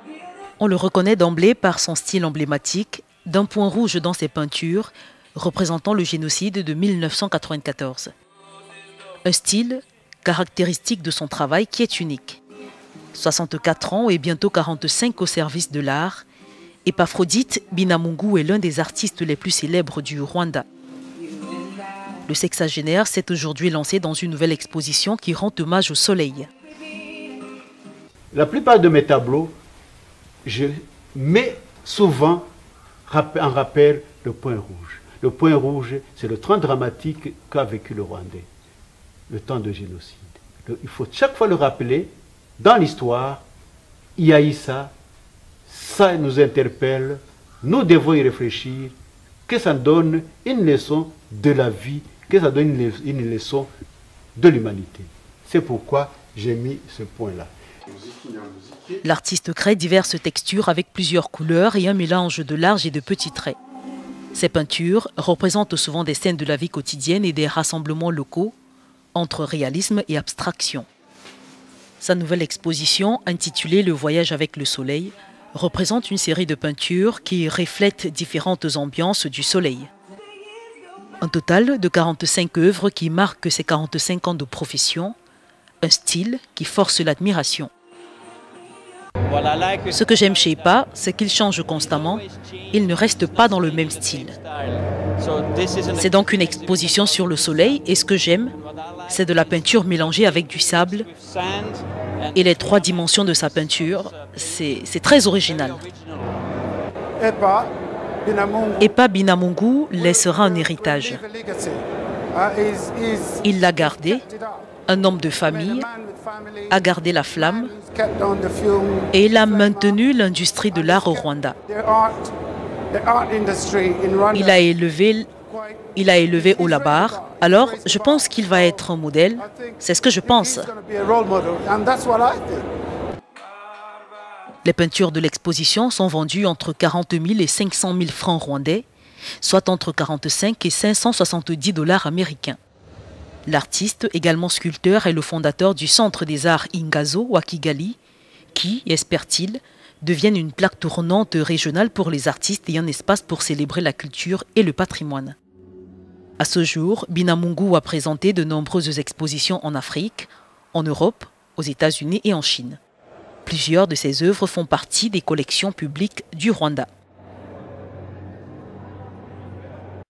On le reconnaît d'emblée par son style emblématique, d'un point rouge dans ses peintures, représentant le génocide de 1994. Un style caractéristique de son travail qui est unique. 64 ans et bientôt 45 au service de l'art, Epaphrodite Binamungu est l'un des artistes les plus célèbres du Rwanda. Le sexagénaire s'est aujourd'hui lancé dans une nouvelle exposition qui rend hommage au soleil. La plupart de mes tableaux, je mets souvent en rappel le point rouge. Le point rouge, c'est le temps dramatique qu'a vécu le Rwandais, le temps de génocide. Il faut chaque fois le rappeler, dans l'histoire, il y a eu ça, ça nous interpelle, nous devons y réfléchir, que ça donne une leçon de la vie, que ça donne une leçon de l'humanité. C'est pourquoi j'ai mis ce point-là. L'artiste crée diverses textures avec plusieurs couleurs et un mélange de larges et de petits traits. Ses peintures représentent souvent des scènes de la vie quotidienne et des rassemblements locaux entre réalisme et abstraction. Sa nouvelle exposition, intitulée « Le voyage avec le soleil », représente une série de peintures qui reflètent différentes ambiances du soleil. Un total de 45 œuvres qui marquent ses 45 ans de profession, un style qui force l'admiration. Ce que j'aime chez Epa, c'est qu'il change constamment, il ne reste pas dans le même style. C'est donc une exposition sur le soleil et ce que j'aime, c'est de la peinture mélangée avec du sable. Et les 3 dimensions de sa peinture, c'est très original. Epa Binamungu laissera un héritage. Il l'a gardé, un homme de famille, a gardé la flamme et il a maintenu l'industrie de l'art au Rwanda. Il a élevé haut la barre, alors je pense qu'il va être un modèle, c'est ce que je pense. Les peintures de l'exposition sont vendues entre 40 000 et 500 000 francs rwandais, soit entre 45 et 570 $ américains. L'artiste, également sculpteur, est le fondateur du Centre des Arts Ingazo à Kigali, qui, espère-t-il, devienne une plaque tournante régionale pour les artistes et un espace pour célébrer la culture et le patrimoine. À ce jour, Binamungu a présenté de nombreuses expositions en Afrique, en Europe, aux États-Unis et en Chine. Plusieurs de ses œuvres font partie des collections publiques du Rwanda.